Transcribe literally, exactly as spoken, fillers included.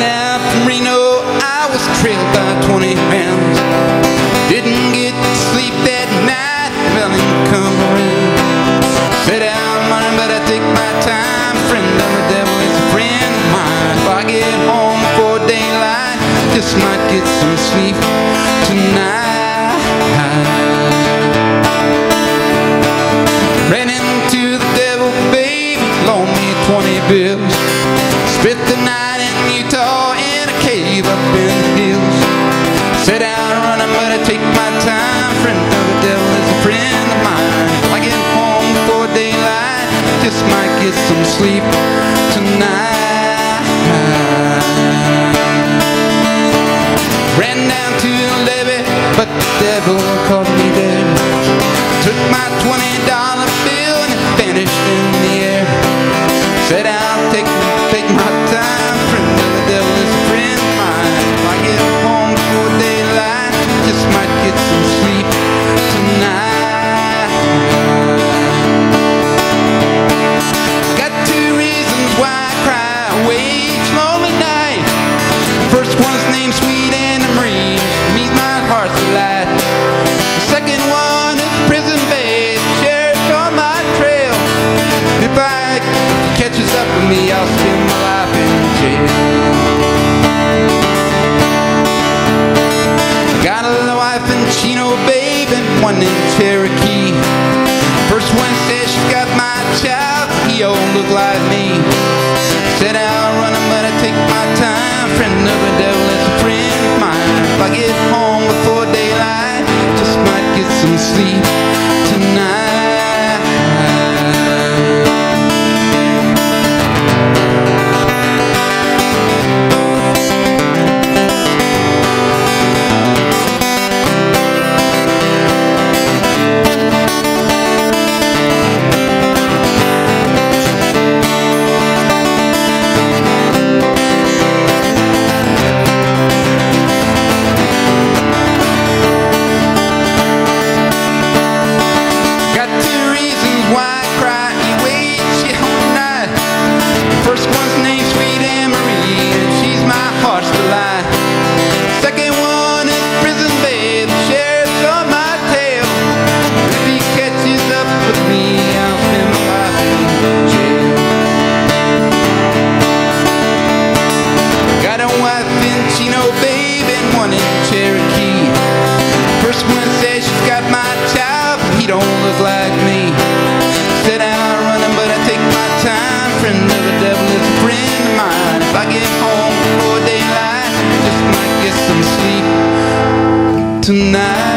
out from Reno, I was trailed by twenty rounds. Didn't get to sleep that night, Melon come around. Said I'm running, but I take my time. Friend of the devil is a friend of mine. If I get home before daylight, just might get some sleep tonight. Ran into the devil, baby, loaned me twenty bills. Spent the night in Utah in a cave up in the hills. Said I'm running, but I take my time. Friend of the devil is a friend of mine. If I get home before daylight, just might get some sleep tonight. Ran down to the levee, but the devil caught me there. Took my twenty dollar bill and it vanished in the air. Said I'll take, take my time. Friend of the devil is a friend of mine. If I get home before daylight, just might get some sleep tonight. Got two reasons why I cry away each lonely night. First one's named Sweet Anna Marie, means my heart's alight. The second one is prison babe, sheriff's on my trail. If I catches up with me, I'll spend my life in jail. Got a wife in Chino, babe, and one in Cherokee. First one says she's got my child, he don't look like me. Said I'll run him, but I take my time. Friend of the devil is a friend of mine. If I get home before daylight, just might get some sleep tonight. First one's named Sweet Anna Marie, and she's my heart's delight. Second one is prison babe, sheriff's on my tail. If he catches up with me, I'll spend my life in jail. Got a wife in Chino, babe, and one in Cherokee. First one says she's got my child, but he don't look like me. Said I'll run him, but I take my time. Friend of the devil is a friend of mine. If I get home before daylight, just might get some sleep tonight.